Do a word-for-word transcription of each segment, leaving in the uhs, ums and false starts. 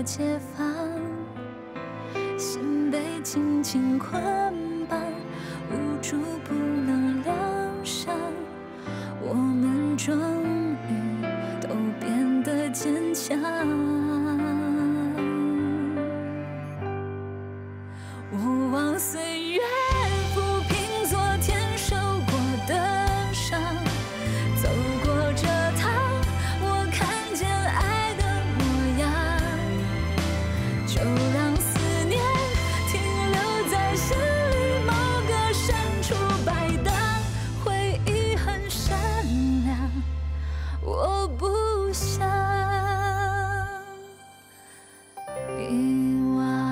解放，心被紧紧捆绑，无助不能疗伤。我们终于都变得坚强。我望岁月抚平昨天受过的伤，走过这趟，我看见爱的模样，就让思念停留在心里某个深处摆荡，回忆很善良，我不想遗忘。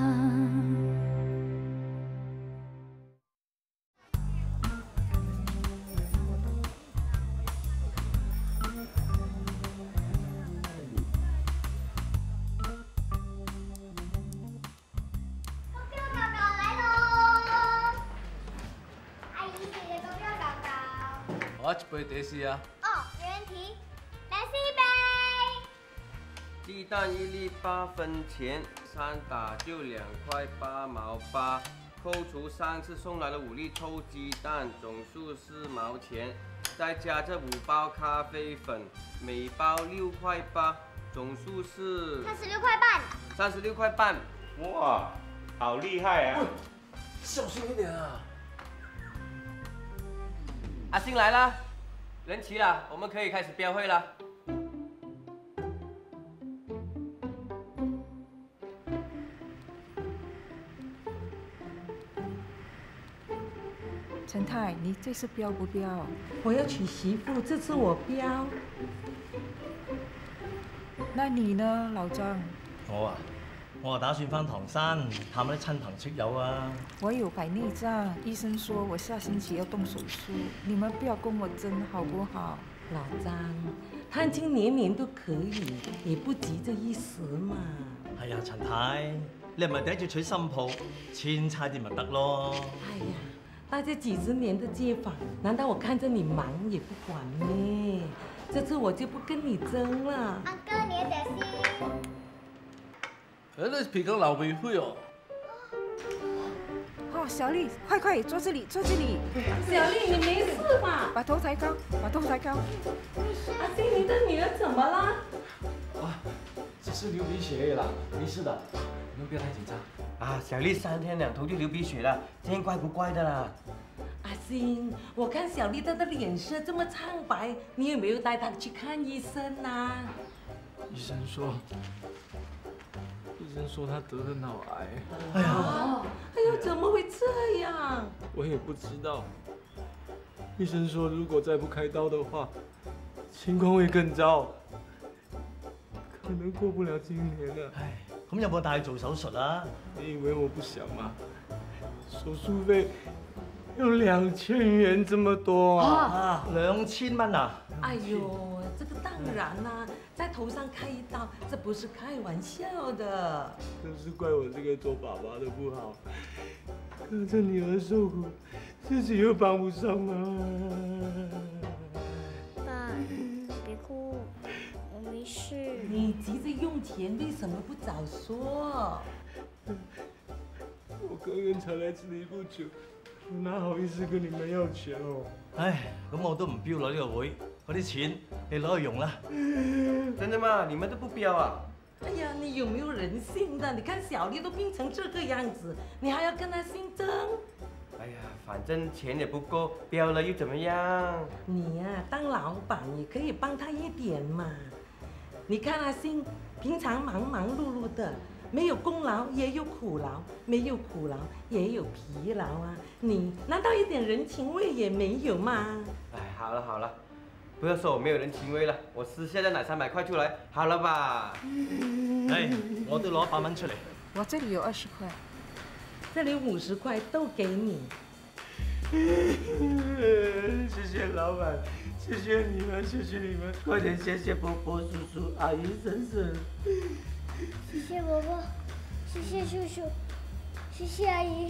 我一杯得士啊！ 哦，没问题。来四杯。 鸡蛋一粒八分钱，三打就两块八毛八，扣除上次送来的五粒臭鸡蛋，总数四毛钱，再加这五包咖啡粉，每包六块八，总数是三十六块半。 三十六块半。 哇，好厉害啊！ 小心一点啊！ 阿星来啦，人齐了，我们可以开始标会了。 陈太，你这次标不标？ 我要娶媳妇，这次我标。 那你呢，老张？ 我啊，我打算翻唐山探下啲親朋戚友啊。 我有白内障，醫生說我下星期要動手術，你們不要跟我爭好不好？ 老張，探親年年都可以，也不急這一時嘛。 係啊，陳太，你唔係第一次娶新抱，千差啲咪得咯。 哎呀，大家幾十年的街坊，難道我看着你忙也不管咩？這次我就不跟你爭了。 阿哥，你的點心。 誒，你皮革老餅會哦。 哦，小麗，快快坐這裡，坐這裡。 小麗，你沒事吧？ 把頭抬高，把頭抬高。 阿星，你的女兒怎麼啦？ 啊，只是流鼻血而已啦，沒事的，你們不要太緊張。 啊，小麗三天兩頭就流鼻血了，今天怪不怪的啦？ 阿星，我看小麗她的臉色這麼蒼白，你有沒有帶她去看醫生啊？ 醫生說，醫生說她得了腦癌。 哎呀， 哎呦，怎麼會這樣？ 我也不知道。醫生說，如果再不開刀的話，情況會更糟，可能過不了今年了。 唉，咁有冇帶去做手術啊？ 你以為我不想嗎？手術費要兩千元這麼多啊！ 啊，兩千蚊啊！ 哎呦，這個當然啦，在頭上開一刀，這不是開玩笑的。 都是怪我這個做爸爸的不好，看着女兒受苦，自己又幫不上忙。 爸，別哭，我沒事。 你急着用錢，為什麼不早說？ 我剛剛才來這裡不久，我哪好意思跟你們要錢哦？ 唉，咁我都唔標攞呢個會，嗰啲錢你攞去用啦。 真的嗎？你們都不標啊？ 哎呀，你有沒有人性的？你看小麗都病成這個樣子，你還要跟她姓曾？ 哎呀，反正錢也不夠，標了又怎麼樣？ 你呀、啊，當老闆也可以幫她一點嘛。你看阿星，平常忙忙碌碌的，沒有功勞也有苦勞，沒有苦勞也有疲勞啊。你難道一點人情味也沒有嗎？ 哎，好了好了，不要說我沒有人情味了，我私下再拿三百塊出來，好了吧？ 唉，我都攞一百蚊出嚟。 我這裡有二十塊。 這裡五十塊都給你。 謝謝老闆，謝謝你們，謝謝你們，快點謝謝伯伯、叔叔、阿姨、嬸嬸。 謝謝伯伯，謝謝叔叔，謝謝阿姨。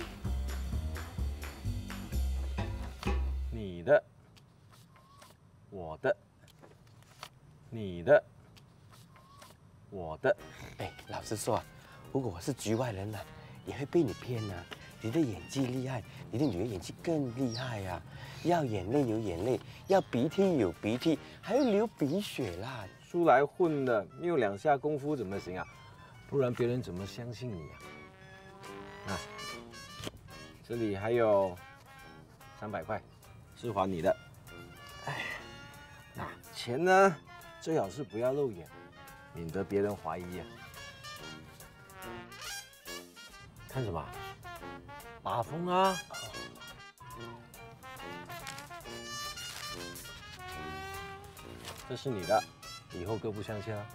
你的，我的，你的， 我的。哎，老实说，如果我是局外人呢、啊，也会被你骗啊。你的演技厉害，你的女儿演技更厉害呀、啊。要眼泪有眼泪，要鼻涕有鼻涕，还要流鼻血啦。出来混的，没有两下功夫怎么行啊？不然别人怎么相信你啊？啊，这里还有三百块，是还你的。哎，那钱呢，最好是不要露眼，免得别人怀疑啊。看什么？把风啊！这是你的，以后各不相欠啊。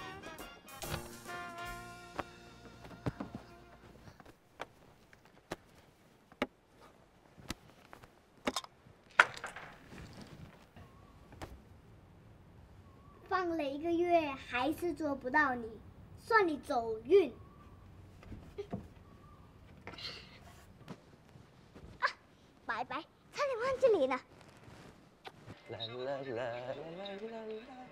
放了一个月还是捉不到你，算你走运。啊，拜拜，差点忘记你了。啦啦啦啦啦啦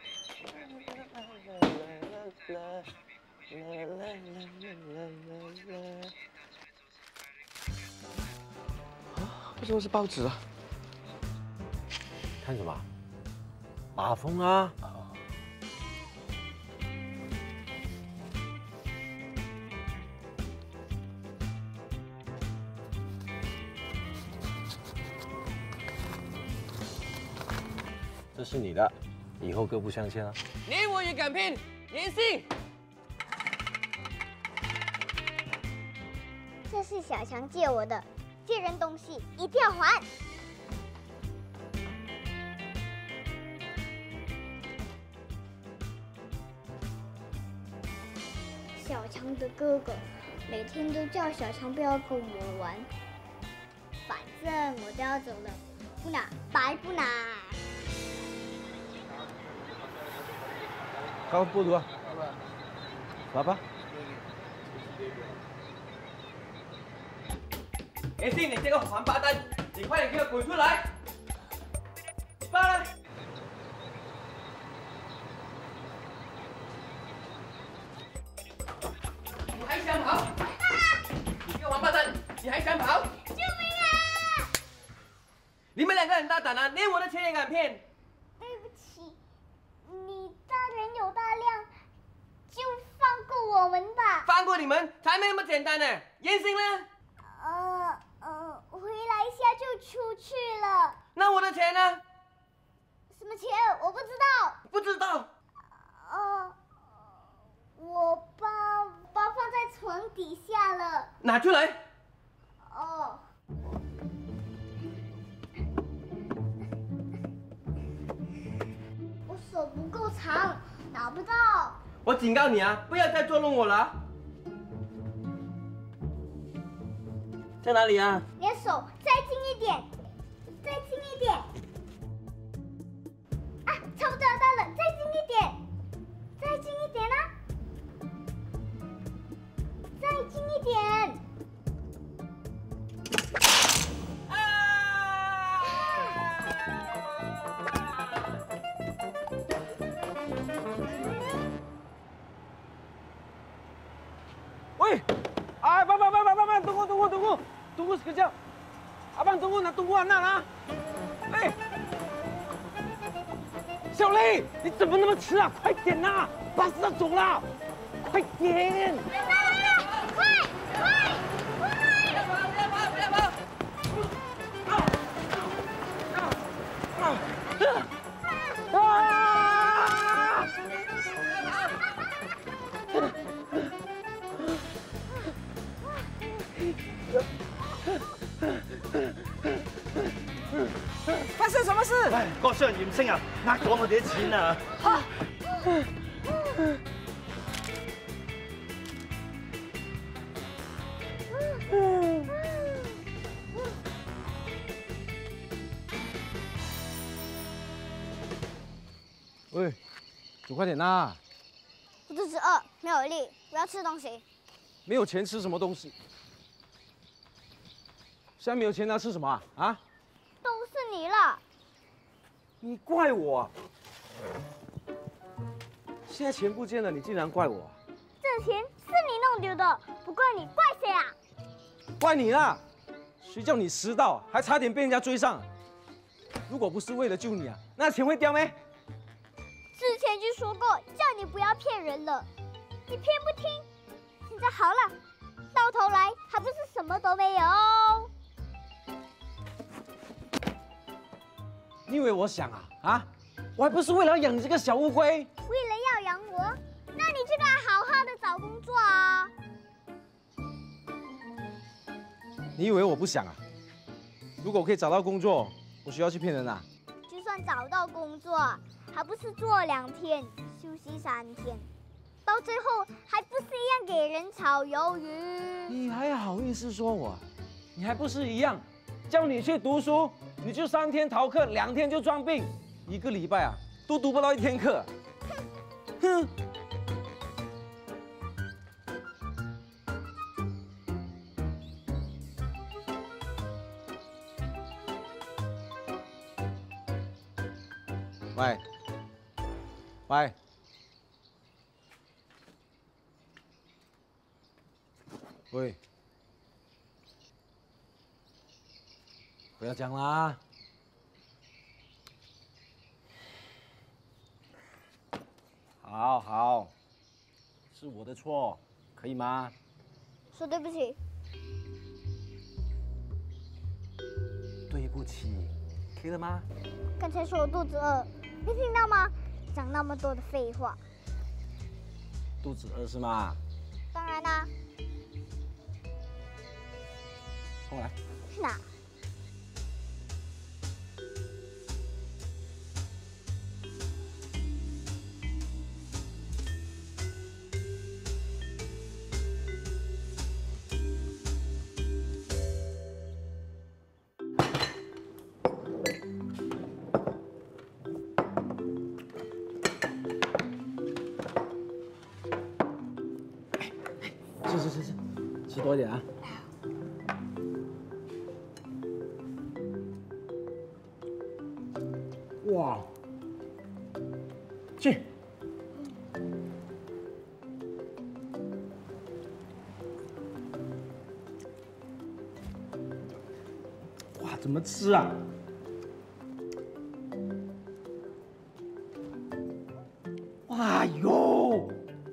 啦！啊，为什么是报纸啊？看什么？把风啊！这是你的，以后各不相欠啊！ 你我也敢骗，严信。 这是小强借我的，借人东西一定要还。小强的哥哥每天都叫小强不要跟我玩，反正我都要走了，不拿白不拿。 高不读啊，来吧。严信，你这个王八蛋，你快点给我滚出来！发来！你还想跑？你这个王八蛋，你还想跑？ 救命啊！ 你们两个很大胆啊，连我的钱也敢骗！ 对不起，你大人有大量，就放过我们吧。 放过你们才没那么简单呢。严信呢？ 呃呃，回来一下就出去了。 那我的钱呢？ 什么钱？我不知道。 不知道。 呃，我把把放在床底下了。 拿出来。 哦。我手不够长，拿不到。 我警告你啊，不要再捉弄我了。在哪里啊？ 你的手再近一点，再近一点。啊，差不多到了，再近一点，再近一点啊，再近一点。 喂，哎，爸爸爸爸爸爸，等我等我等我。Tunggu sekejap. Abang tunggu, nak tunggu anak lah. Eh, 小雷，你怎么那么迟啊？快点呐，巴士要走了，快点！ 来来来，快快快！ 不要跑，不要跑，不要跑！啊啊啊啊！啊！ 發生什麼事？ 唉，個商嚴星啊，呃咗我哋啲錢啊！ 啊！ 喂，煮快点呐！ 我肚子饿，没有力，我要吃东西。 没有钱吃什么东西？现在没有钱，那吃什么啊？啊？ 都是你了。 你怪我啊？ 现在钱不见了，你竟然怪我？ 这钱是你弄丢的，不怪你，怪谁啊？ 怪你啦！谁叫你迟到，还差点被人家追上。如果不是为了救你啊，那钱会掉没？ 之前就说过，叫你不要骗人了，你偏不听。现在好了，到头来还不是什么都没有。 你以为我想啊啊？我还不是为了养你这个小乌龟。 为了要养我，那你就该好好的找工作啊。 你以为我不想啊？如果我可以找到工作，我需要去骗人啊？ 就算找到工作，还不是做两天休息三天，到最后还不是一样给人炒鱿鱼？ 你还好意思说我？你还不是一样？叫你去读书，你就三天逃课，两天就装病，一个礼拜啊都读不到一天课。哼！喂，喂，喂，不要讲啦！好好，是我的错，可以吗？ 说对不起。 对不起，可以了吗？ 刚才说我肚子饿，没听到吗？讲那么多的废话。 肚子饿是吗？ 当然啦。 过来。 去哪？ 吃吃吃吃，吃多一点啊！哇，去！哇，怎么吃啊？哇哟！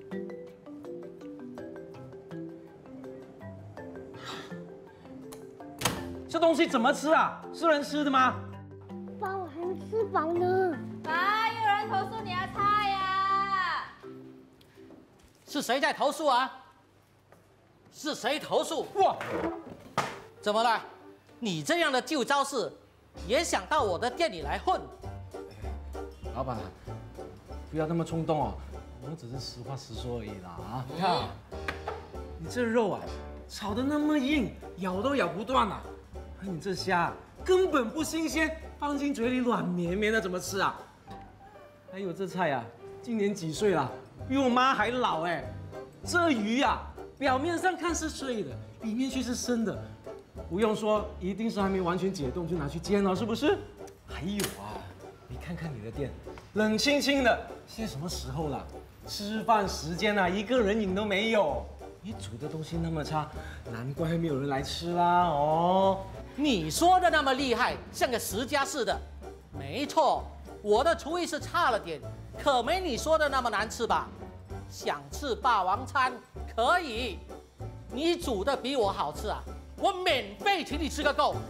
这东西怎么吃啊？是人吃的吗？ 爸，我还没吃饱呢。 啊！有人投诉你的菜呀！ 是谁在投诉啊？是谁投诉？哇！怎么了？你这样的旧招式，也想到我的店里来混？ 老板，不要那么冲动哦，我只是实话实说而已啦啊！你看啊，你这肉啊，炒得那么硬，咬都咬不断啊！而你这虾根本不新鲜，放进嘴里软绵绵的，怎么吃啊？还有这菜啊，今年几岁了？比我妈还老哎！这鱼啊，表面上看是脆的，里面却是生的。不用说，一定是还没完全解冻就拿去煎了，是不是？还有啊，你看看你的店，冷清清的，现在什么时候了？吃饭时间啊，一个人影都没有。你煮的东西那么差，难怪没有人来吃啦哦。 你说的那么厉害，像个十家似的。没错，我的厨艺是差了点，可没你说的那么难吃吧？想吃霸王餐可以，你煮的比我好吃啊，我免费请你吃个够。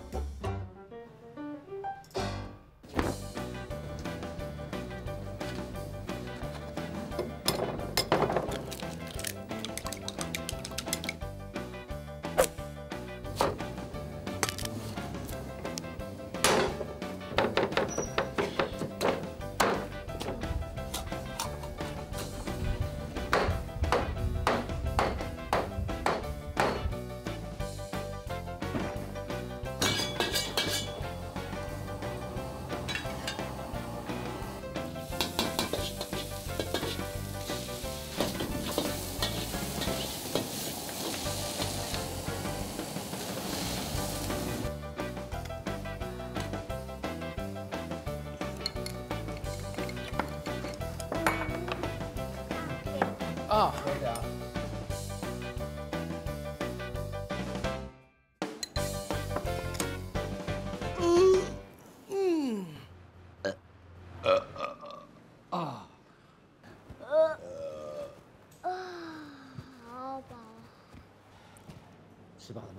啊。 谢谢啊。 嗯嗯，呃呃啊， 呃啊，好饱。 吃饱了吗？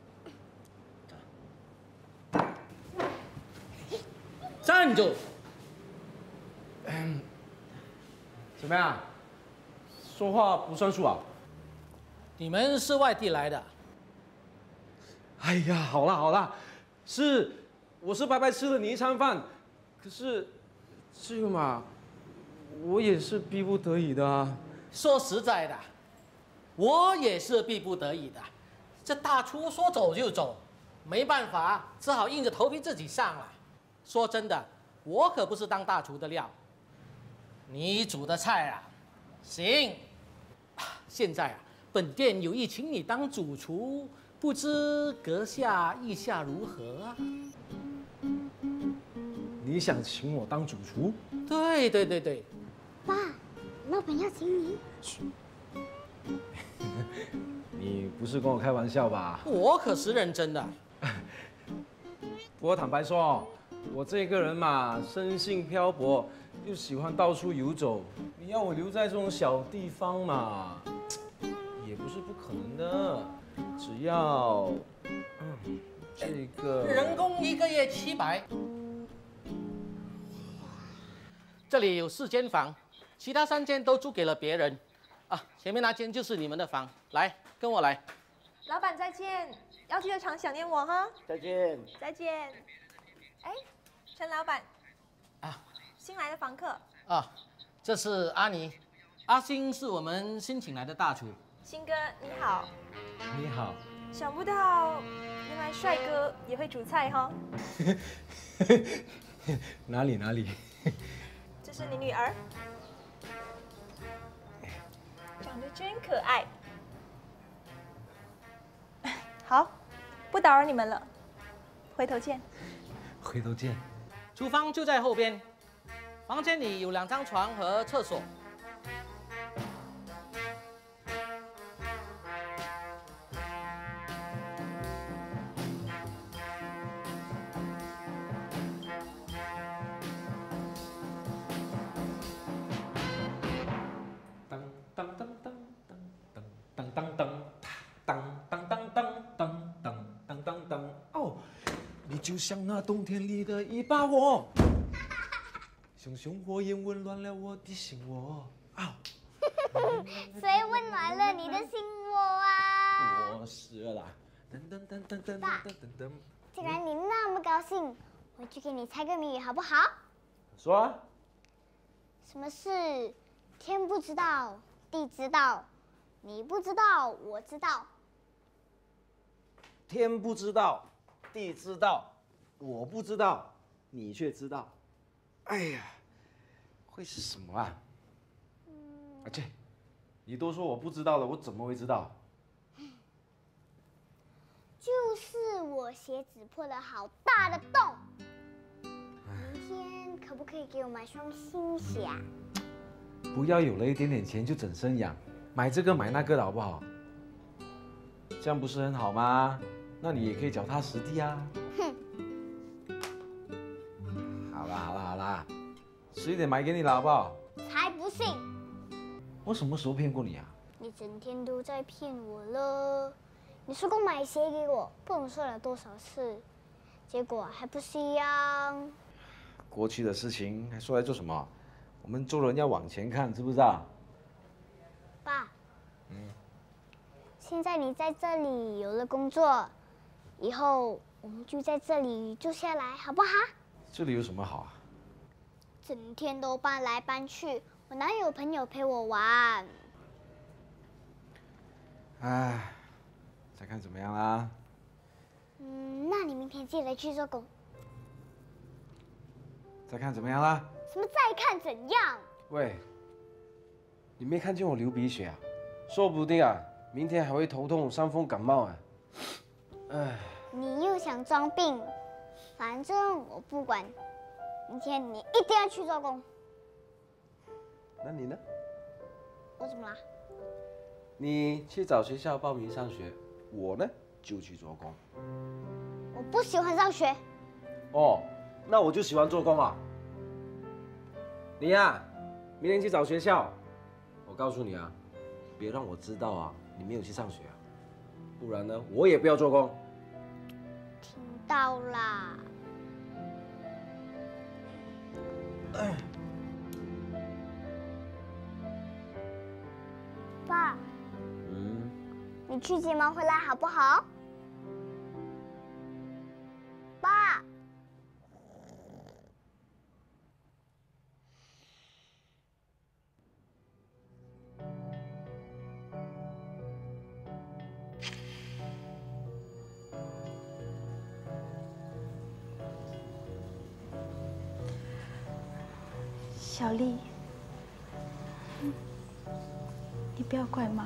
站住！ 嗯，怎么样？说话不算数啊？ 你们是外地来的？ 哎呀，好啦好啦，是，我是白白吃了你一餐饭，可是这个嘛，我也是逼不得已的啊。 说实在的，我也是逼不得已的。这大厨说走就走，没办法，只好硬着头皮自己上来。说真的，我可不是当大厨的料。你煮的菜啊，行。现在啊，本店有意请你当主厨，不知阁下意下如何啊？ 你想请我当主厨？ 对对对对。 爸，老板要请你。 你不是跟我开玩笑吧？ 我可是认真的。 不过坦白说，我这个人嘛，生性漂泊，又喜欢到处游走。你要我留在这种小地方嘛，也不是不可能的。只要，嗯，这个人工一个月七百。这里有四间房，其他三间都租给了别人。啊，前面那间就是你们的房，来，跟我来。 老板再见，要记得常想念我哈。 再见。 再见。哎，陈老板。 啊。 新来的房客。 啊，这是阿妮，阿星是我们新请来的大厨。 新哥你好。 你好。 想不到，原来帅哥也会煮菜哈。 哪里哪里。 这是你女儿。长得真可爱。好，不打扰你们了，回头见。 回头见。 厨房就在后边，房间里有两张床和厕所。 当当当当当当当当当当当当当当当当哦，你就像那冬天里的一把火，熊熊火焰温暖了我的心窝。啊， 谁温暖了你的心窝啊？ 我死了啦！噔噔噔噔噔噔噔噔。 既然你那么高兴，我就给你猜个谜语好不好？ 说啊。 什么事天不知道？地知道，你不知道，我知道。 天不知道，地知道，我不知道，你却知道。哎呀，会是什么啊？嗯、啊切，你都说我不知道了，我怎么会知道？ 就是我鞋子破了好大的洞。明天可不可以给我买双新鞋啊？ 不要有了一点点钱就整身痒，买这个买那个的好不好？这样不是很好吗？那你也可以脚踏实地啊。哼。好啦好啦好啦，迟一点买给你了好不好？ 才不信！ 我什么时候骗过你啊？ 你整天都在骗我了。你说过买鞋给我，不懂说了多少次，结果还不是一样。 过去的事情还说来做什么？我们做人要往前看，知不知道？ 爸，嗯，现在你在这里有了工作，以后我们就在这里住下来，好不好？ 这里有什么好啊？ 整天都搬来搬去，我哪有朋友陪我玩？ 唉，再看怎么样啦？ 嗯，那你明天记得去做工。 再看怎么样啦？ 什么再看怎样？ 喂，你没看见我流鼻血啊？说不定啊，明天还会头痛、伤风感冒啊。唉， 你又想装病，反正我不管，明天你一定要去做工。 那你呢？ 我怎么啦？ 你去找学校报名上学，我呢就去做工。 我不喜欢上学。 哦，那我就喜欢做工啊。你呀、明天去找学校。我告诉你啊，别让我知道啊，你没有去上学啊，不然呢，我也不要做工。 听到啦。爸， 嗯， 你去急忙回来好不好？爸。 小丽，你不要怪妈，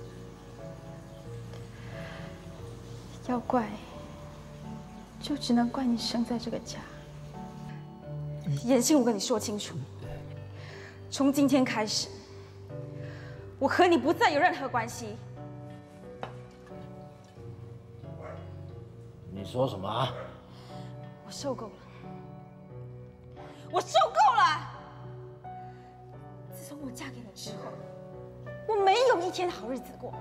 要怪就只能怪你生在这个家。 妍心，我跟你说清楚，从今天开始，我和你不再有任何关系。 你说什么啊？ 我受够了，我受够了！自从我嫁给你之后，我没有一天好日子过。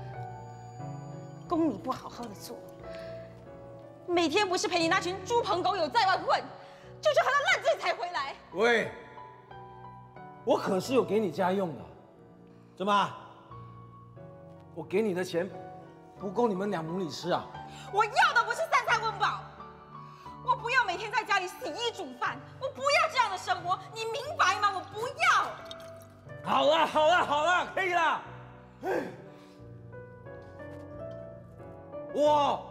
工你不好好的做，每天不是陪你那群猪朋狗友在外混，就是喝到烂醉才回来。 喂，我可是有给你家用的，怎么？我给你的钱不够你们两母女吃啊？ 我要的不是三餐温饱，我不要每天在家里洗衣煮饭，我不要这样的生活，你明白吗？我不要。 好了好了好了，可以了。我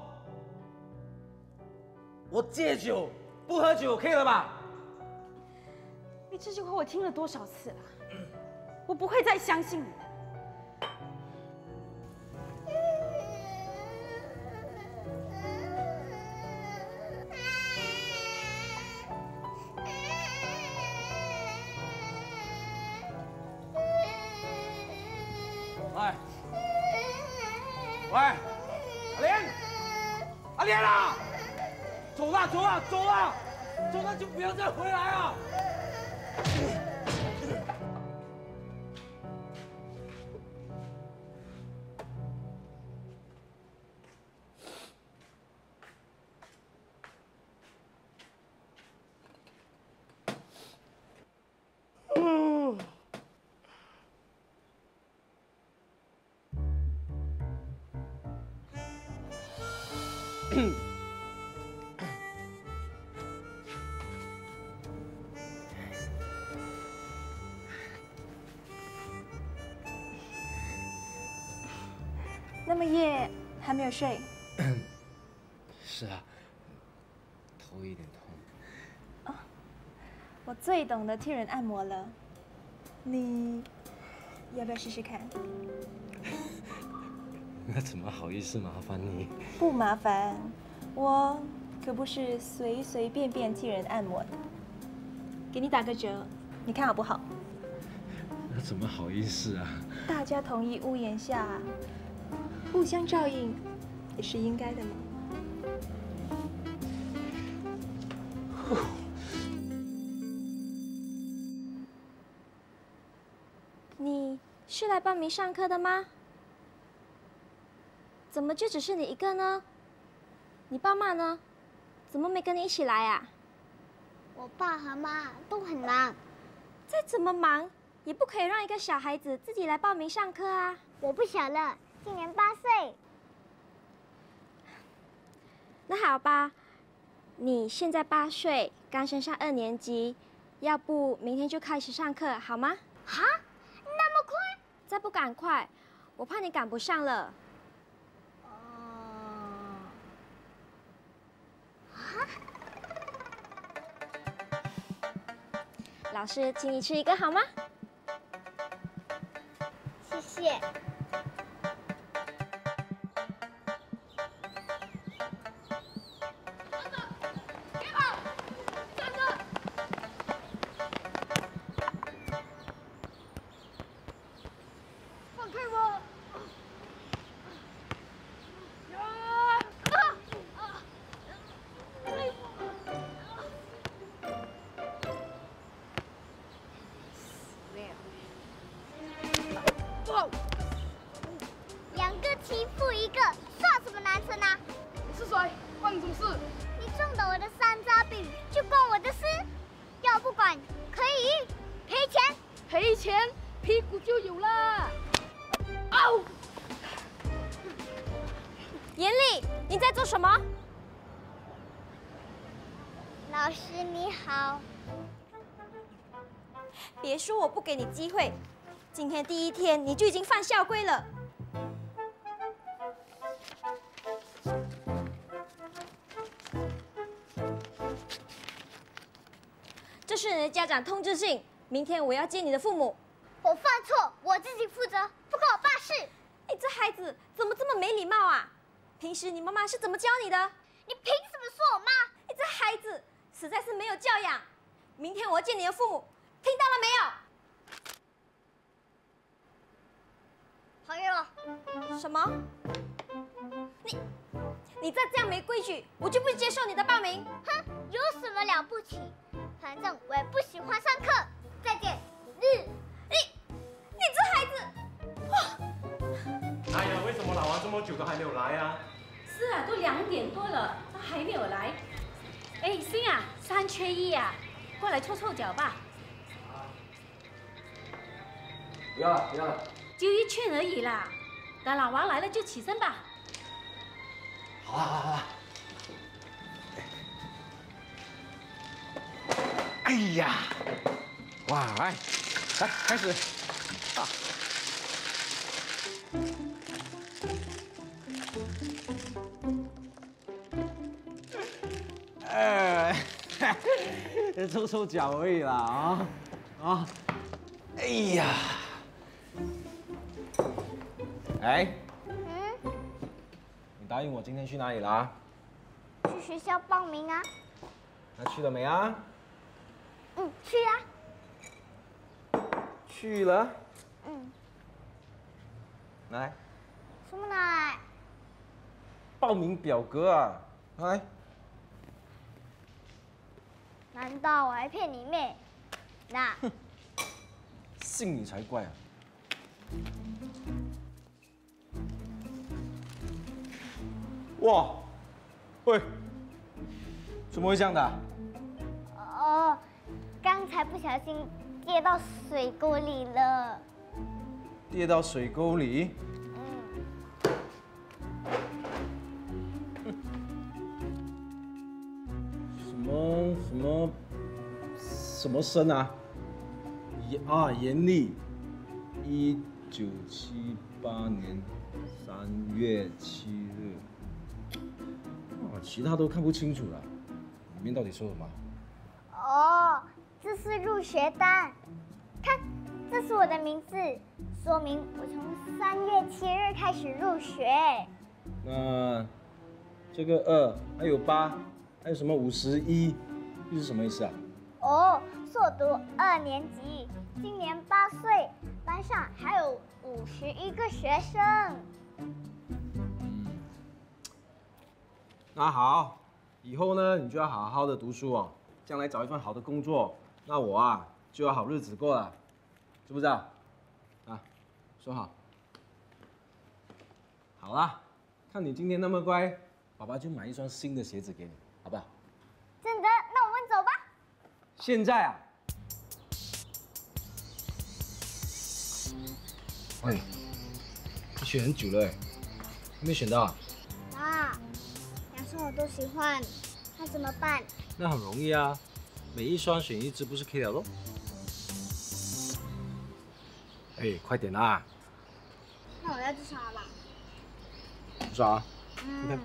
我戒酒不喝酒，可以了吧？ 你这句话我听了多少次了？我不会再相信你的。 喂喂，阿莲，阿莲啊，走了走了走了，走了就不要再回来啊！ 那么夜还没有睡？ 是啊，头有点痛。 我最懂得替人按摩了，你要不要试试看？ 那怎么好意思麻烦你？ 不麻烦，我可不是随随便便替人按摩的。给你打个折，你看好不好？ 那怎么好意思啊？ 大家同一屋檐下，互相照应也是应该的嘛。 你是来报名上课的吗？怎么就只是你一个呢？你爸妈呢？怎么没跟你一起来啊？我爸和妈都很忙，再怎么忙也不可以让一个小孩子自己来报名上课啊！我不小了，今年八岁。那好吧，你现在八岁，刚升上二年级，要不明天就开始上课好吗？哈？那么快？再不赶快，我怕你赶不上了。老师，请你吃一个好吗？谢谢。放开我！ 赔钱屁股就有了。嗷！ 严厉，你在做什么？ 老师你好。 别说我不给你机会，今天第一天你就已经犯校规了。这是你的家长通知信，明天我要见你的父母。 我犯错，我自己负责，不关我爸事。 你这孩子怎么这么没礼貌啊？平时你妈妈是怎么教你的？ 你凭什么说我妈？ 你这孩子实在是没有教养。明天我要见你的父母，听到了没有？朋友。 什么？你你再这样没规矩，我就不接受你的报名。 哼，有什么了不起？反正我也不喜欢上课。再见。日。 你你这孩子，哇！ 哎呀，为什么老王这么久都还没有来啊？ 是啊，都两点多了，他还没有来。哎，星啊，三缺一啊，过来凑凑脚吧。 不要了，不要了。 就一圈而已啦，等老王来了就起身吧。 好了好了好了。哎呀，哇，来，来开始。啊。呃，凑凑脚而已啦啊啊！哎呀，哎， 嗯， 你答应我今天去哪里啦？ 去学校报名啊。 那去了没啊？ 嗯，去啊。 去了。 嗯。 来。 什么来？ 报名表格啊，来。 难道我还骗你妹？那。 信你才怪啊！哇，喂，怎么会这样的？ 哦，刚才不小心跌到水沟里了。 跌到水沟里？ 嗯。 什么什么什么生啊？严啊，严厉，一九七八年三月七日。啊，其他都看不清楚了，里面到底说什么？ 哦，这是入学单，看，这是我的名字，说明我从三月七日开始入学。 那这个二还有八，还有什么五十一，这是什么意思啊？ 哦，是我读二年级，今年八岁，班上还有五十一个学生。 嗯，那好，以后呢，你就要好好的读书哦，将来找一份好的工作，那我啊就有好日子过了，知不知道？啊，说好。好啦，看你今天那么乖，爸爸就买一双新的鞋子给你，好不好？ 真的？那我们走吧。 现在啊。喂，你选很久了哎，还没选到啊？ 爸，两双我都喜欢，那怎么办？ 那很容易啊，每一双选一只不是可以了咯？哎，快点啦！ 那我要这双吧。 这双啊？ 嗯。 你看。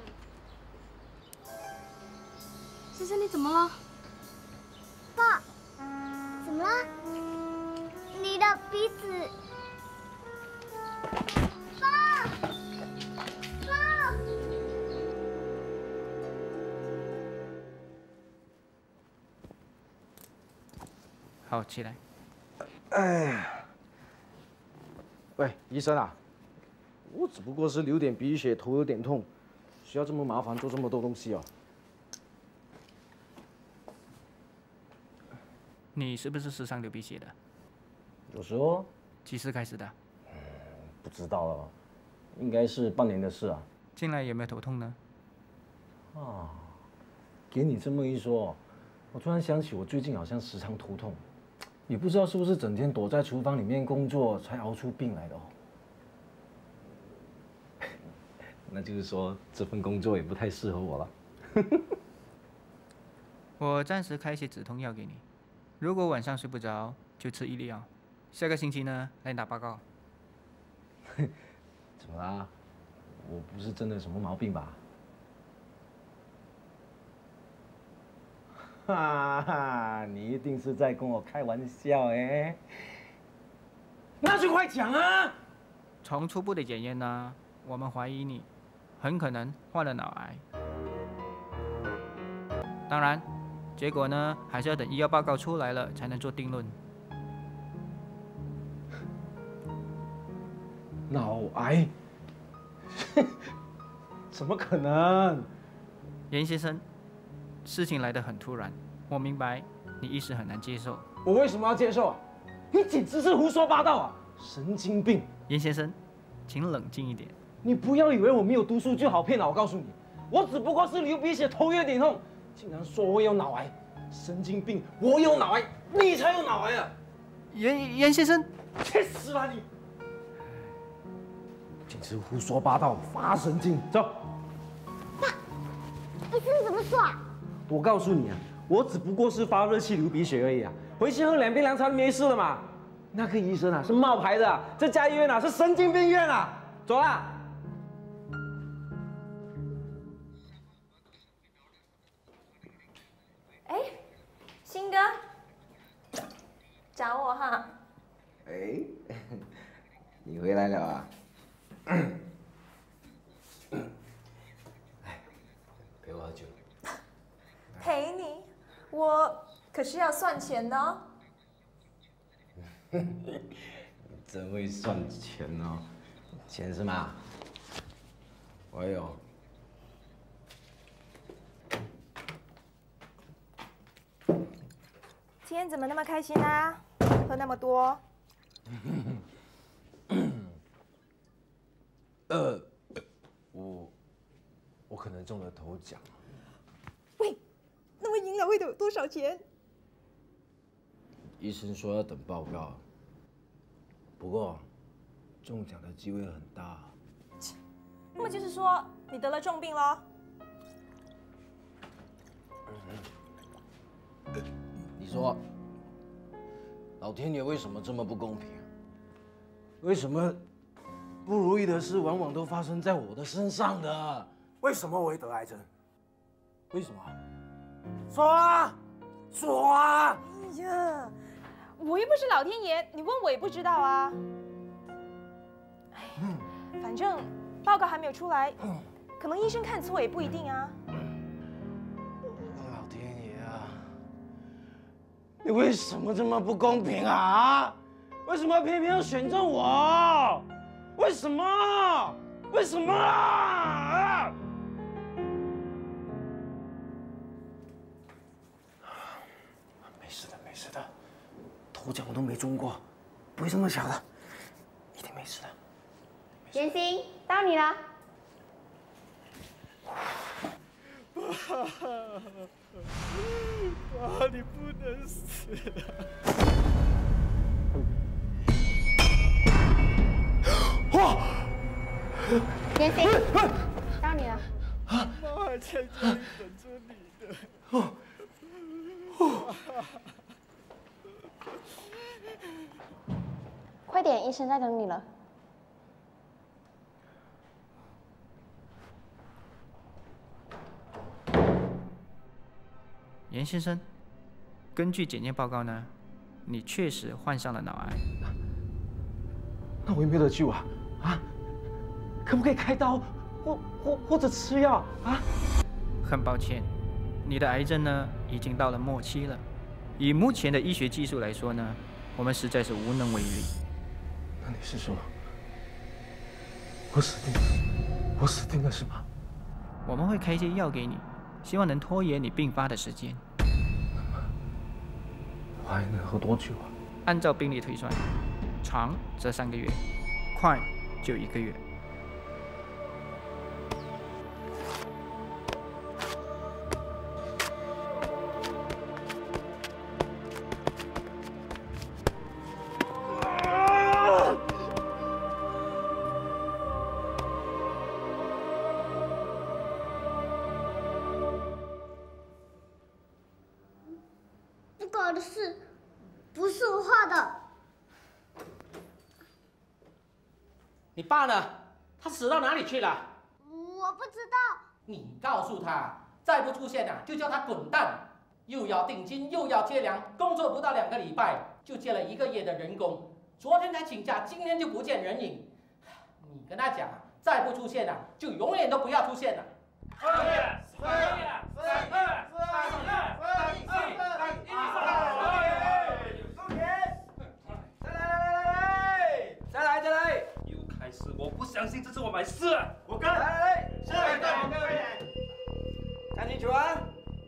先生，你怎么了？ 爸，怎么了？你的鼻子。爸，爸。 好，起来。 哎呀，喂，医生啊，我只不过是流点鼻血，头有点痛，需要这么麻烦做这么多东西哦。 你是不是时常流鼻血的？ 有时候。 几时开始的？ 嗯，不知道了，应该是半年的事啊。 近来有没有头痛呢？ 啊，给你这么一说，我突然想起我最近好像时常头痛， 也不知道是不是整天躲在厨房里面工作才熬出病来的哦。那就是说这份工作也不太适合我了。 我暂时开些止痛药给你，如果晚上睡不着就吃一粒药。下个星期呢来打报告。 怎么啦？我不是真的什么毛病吧？哈哈，你一定是在跟我开玩笑哎！那就快讲啊！ 从初步的检验呢，我们怀疑你很可能患了脑癌。当然，结果呢还是要等医药报告出来了才能做定论。 脑癌？怎么可能？ 严先生，事情来得很突然，我明白你一时很难接受。 我为什么要接受啊？你简直是胡说八道啊！神经病！ 严先生，请冷静一点。 你不要以为我没有读书就好骗了，我告诉你，我只不过是流鼻血、头有点痛，竟然说我有脑癌，神经病！我有脑癌，你才有脑癌啊！ 严严先生， 去死吧你！简直胡说八道，发神经！走。 爸，医生怎么说啊？ 我告诉你啊，我只不过是发热气、流鼻血而已啊，回去喝两杯凉茶就没事了嘛。那个医生啊是冒牌的、啊，这家医院啊是神经病院啊！走啦。 哎，新哥，找我哈？ 哎，你回来了啊？哎，陪我喝酒。 陪你？我可是要算钱的哦。 真会算钱哦，钱是吗？我有。 今天怎么那么开心啊？喝那么多？ 呃，我我可能中了头奖。 喂，那么赢了会有多少钱？ 医生说要等报告，不过中奖的机会很大。 那么就是说你得了重病咯？ 你说，老天爷为什么这么不公平？为什么不如意的事往往都发生在我的身上的？为什么我会得癌症？为什么？说啊，说啊！ 哎呀，我又不是老天爷，你问我也不知道啊。哎，反正报告还没有出来，可能医生看错也不一定啊。 老天爷啊，你为什么这么不公平啊？为什么偏偏要选中我？为什么？为什么啊？没事的，没事的，头奖我都没中过，不会这么巧的，一定没事的。 妍心，到你了。 爸，爸，你不能死啊！哇！ 妍心，到你了。 妈还在这里等着你的。哦。 快点，医生在等你了。 严先生，根据检验报告呢，你确实患上了脑癌。 那我有没有得救啊？啊？可不可以开刀，或或或者吃药啊？ 很抱歉，你的癌症呢已经到了末期了。以目前的医学技术来说呢，我们实在是无能为力。 那你是说，我死定了？我死定了是吗？ 我们会开一些药给你，希望能拖延你病发的时间。 我还能活多久啊？ 按照病例推算，长则三个月，快就一个月。 不是我画的。 你爸呢？他死到哪里去了？ 我不知道。 你告诉他，再不出现啊，就叫他滚蛋！又要定金，又要贴粮，工作不到两个礼拜，就借了一个月的人工。昨天才请假，今天就不见人影。你跟他讲，再不出现啊，就永远都不要出现了。 二月，三月，三二，三二，三二，一，三，收钱！再来来来来，再来再来！又开始，我不相信这是我买事，我跟。来来来，是对对。看清楚啊！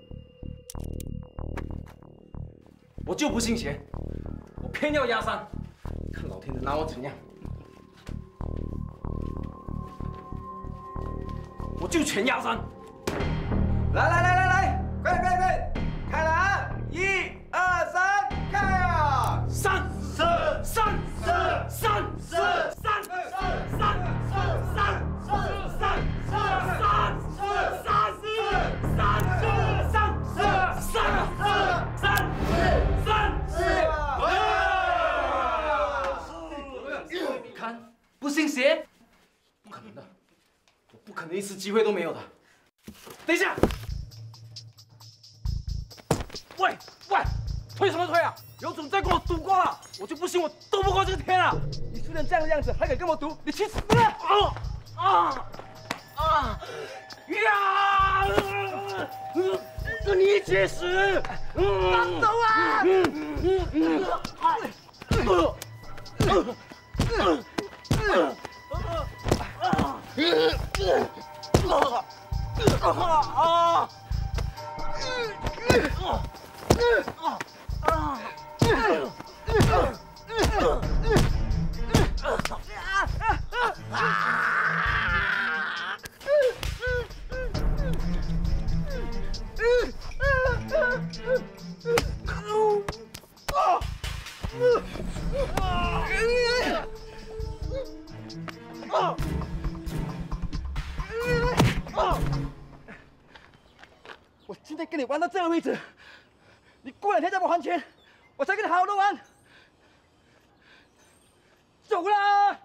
我就不信邪，我偏要压三，看老天能拿我怎样！我就全压三！ 来来来来来，快点快点快点，开了啊！一二三，开啊！ 三四三四三四三四三四三四三四三四三四三四三四三四。看，不信邪？不可能的，我不可能一次机会都没有的。等一下！喂喂，推什么推啊？有种再跟我赌过了，我就不信我斗不过这个天了！你输成这样的样子，还敢跟我赌？你去死！啊啊啊！呀！跟你一起死！放手啊！我今天跟你玩到这个位置，你过两天再给我还钱，我才跟你好好的玩。走啦！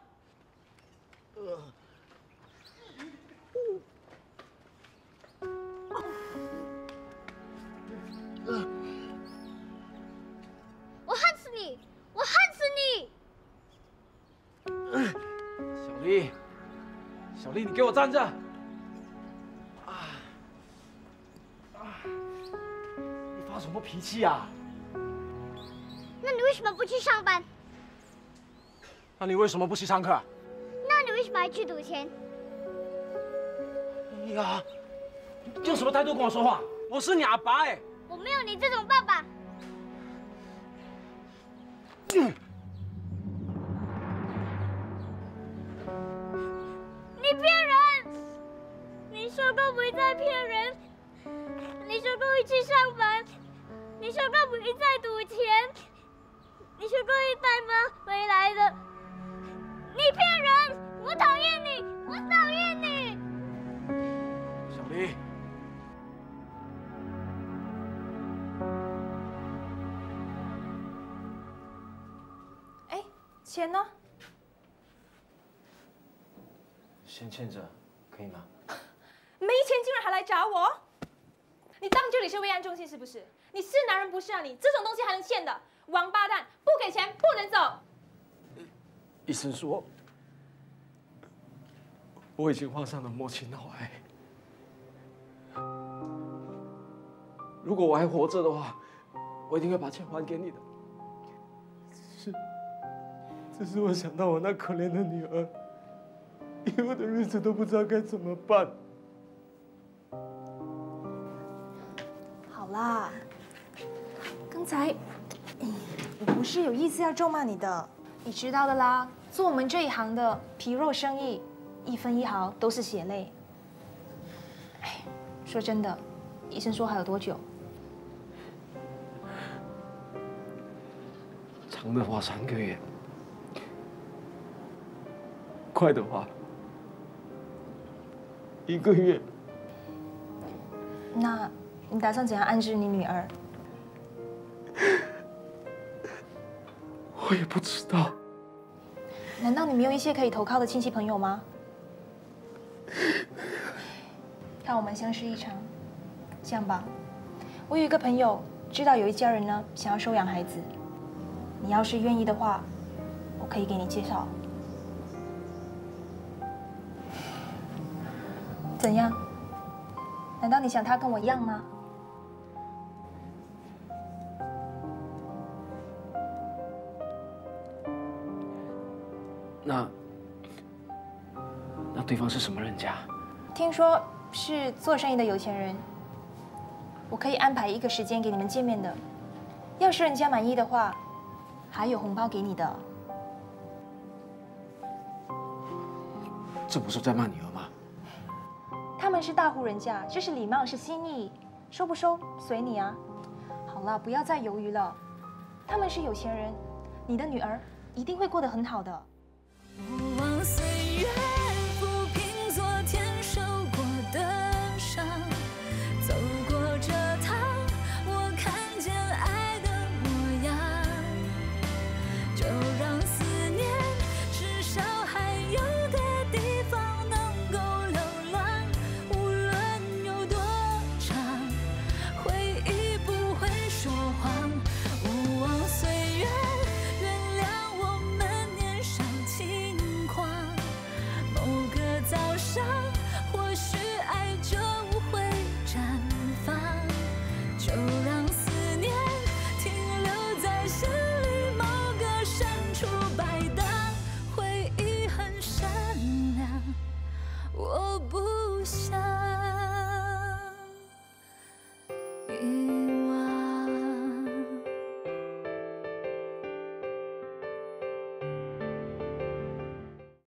我恨死你！我恨死你！ 小丽，小丽，你给我站着！你发什么脾气啊？ 那你为什么不去上班？ 那你为什么不去上课？ 那你为什么还去赌钱？ 哎呀，你用什么态度跟我说话？我是你阿爸哎！ 我没有你这种爸爸。 嗯你骗人！你说过不会再骗人，你说过会去上班，你说过不会再赌钱，你说过会带妈回来的。你骗人！我讨厌你！我讨厌你！ 小丽， 哎，钱呢？ 先欠着，可以吗？ 没钱竟然还来找我？你当这里是慰安中心是不是？你是男人不是啊你？这种东西还能欠的？王八蛋！不给钱不能走！ 医生说，我已经患上了末期脑癌。如果我还活着的话，我一定会把钱还给你的。只是，只是我想到我那可怜的女儿，以后的日子都不知道该怎么办。 好啦，刚才我不是有意思要咒骂你的，你知道的啦。做我们这一行的皮肉生意，一分一毫都是血泪。哎，说真的，医生说还有多久？ 长的话三个月，快的话一个月。 那你打算怎样安置你女儿？ 我也不知道。 难道你没有一些可以投靠的亲戚朋友吗？看我们相识一场，这样吧，我有一个朋友知道有一家人呢想要收养孩子，你要是愿意的话，我可以给你介绍。怎样？难道你想他跟我一样吗？ 那那对方是什么人家？ 听说是做生意的有钱人，我可以安排一个时间给你们见面的。要是人家满意的话，还有红包给你的。 这不是在骂女儿吗？ 他们是大户人家，这是礼貌，是心意，收不收随你啊。好了，不要再犹豫了。他们是有钱人，你的女儿一定会过得很好的。